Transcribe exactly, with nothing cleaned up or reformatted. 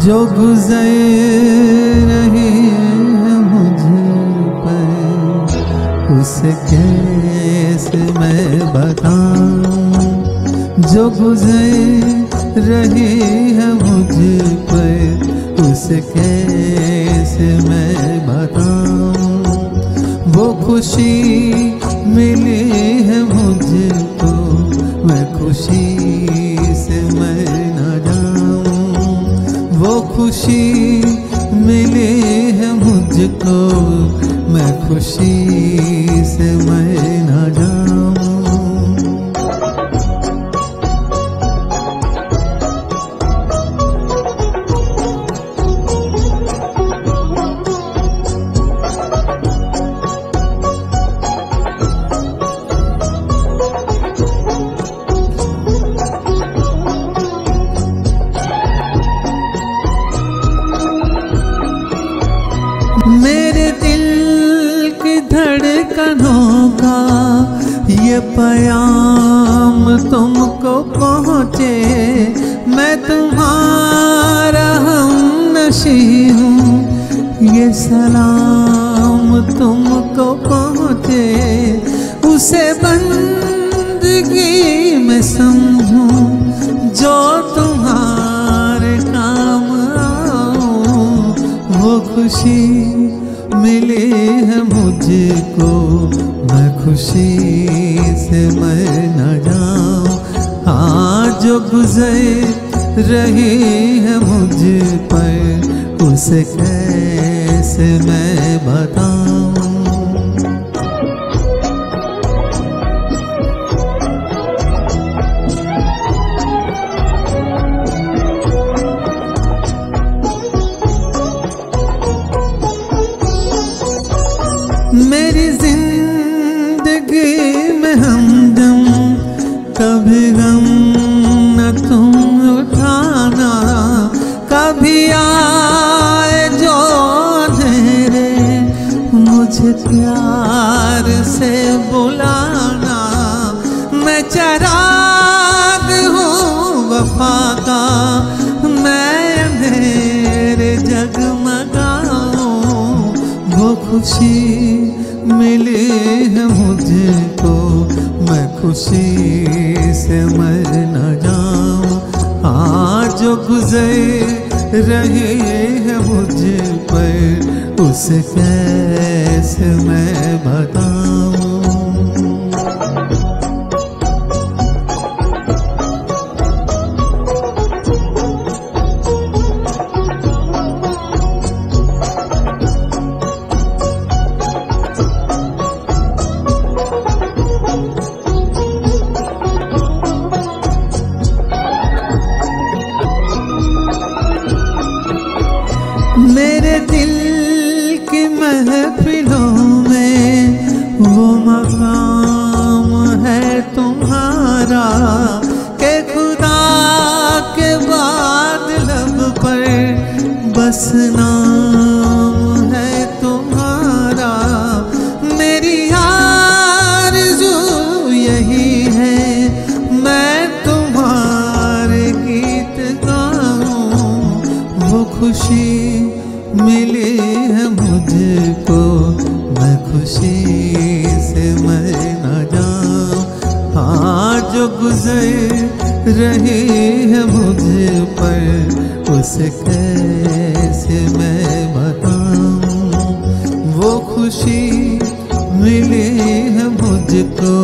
जो गुजर रही है मुझ पर, उसे कैसे मैं बताऊं। जो गुजर रही है मुझ पर, उसे कैसे मैं बताऊं। वो खुशी मिली है मुझको, मैं खुशी से मैं न जाऊं। वो खुशी मिली है मुझको, मैं खुशी से मैं न जाऊं। मेरे दिल की धड़कनों का ये पैगाम तुमको पहुँचे। मैं तुम्हारा हमनशी हूँ, ये सलाम तुमको पहुँचे। उसे बंदगी में समझूं जो तुम्हारे काम आऊं। वो खुशी मिली है मुझको, मैं खुशी से मैं न जाऊं। हाँ, जो गुजर रही है मुझ पर, उसे कैसे मैं बताऊं। मेरी जिंदगी में हमदम, कभी गम न तुम उठाना। कभी आए जो अंधेरे, मुझे प्यार से बुलाना। मैं चिराग हूँ वफा का, मैं अंधेरे जगमगाऊं। वो खुशी मिली है मुझको, मैं खुशी से मैं न जाऊं। हाँ, जो गुजर रही है मुझ पर, उसे कैसे मैं बताऊं। मेरे दिल की महफिलों में वो मकाम है तुम्हारा, के खुदा के बाद लब पर बस नाम है तुम्हारा। मेरी आरज़ू यही है, मैं तुम्हारे गीत गाऊं। वो खुशी मिली है मुझको, मैं खुशी से मैं न जाऊं। हाँ, जो गुजर रही है मुझ पर, उसे कैसे मैं बताऊं। वो खुशी मिली है मुझको,